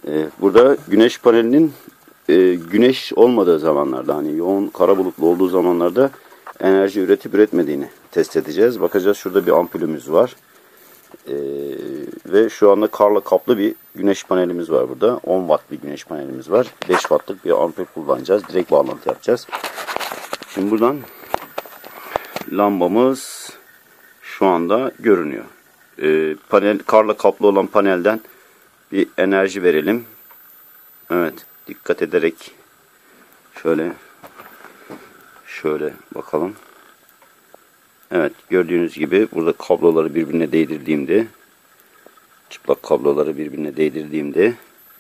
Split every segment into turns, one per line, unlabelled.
Burada güneş panelinin güneş olmadığı zamanlarda, hani yoğun kara bulutlu olduğu zamanlarda enerji üretip üretmediğini test edeceğiz. Bakacağız, şurada bir ampulümüz var. Ve şu anda karla kaplı bir güneş panelimiz var burada. 10 watt bir güneş panelimiz var. 5 wattlık bir ampul kullanacağız. Direkt bağlantı yapacağız. Şimdi buradan lambamız şu anda görünüyor. Karla kaplı olan panelden bir enerji verelim. Evet, dikkat ederek şöyle bakalım. Evet, gördüğünüz gibi burada kabloları birbirine değdirdiğimde, çıplak kabloları birbirine değdirdiğimde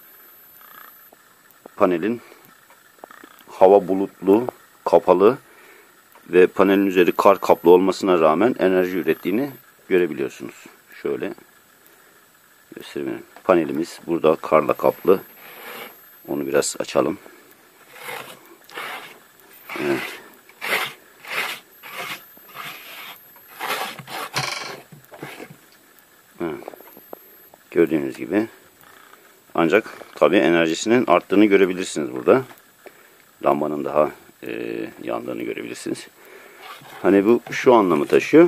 panelin hava bulutlu, kapalı ve panelin üzeri kar kaplı olmasına rağmen enerji ürettiğini görebiliyorsunuz. Şöyle göstereyim. Panelimiz burada karla kaplı. Onu biraz açalım. Evet. Evet. Gördüğünüz gibi. Ancak tabii enerjisinin arttığını görebilirsiniz burada. Lambanın daha yandığını görebilirsiniz. Hani bu şu anlamı taşıyor.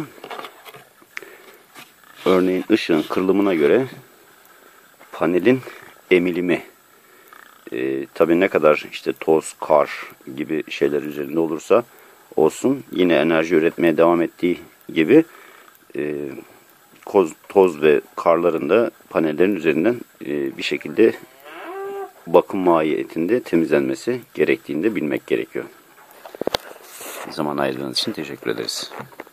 Örneğin ışığın kırılımına göre panelin emilimi. Tabii ne kadar işte toz, kar gibi şeyler üzerinde olursa olsun, yine enerji üretmeye devam ettiği gibi toz ve karların da panellerin üzerinden bir şekilde bakım mahiyetinde temizlenmesi gerektiğini de bilmek gerekiyor. Zaman ayırdığınız için teşekkür ederiz.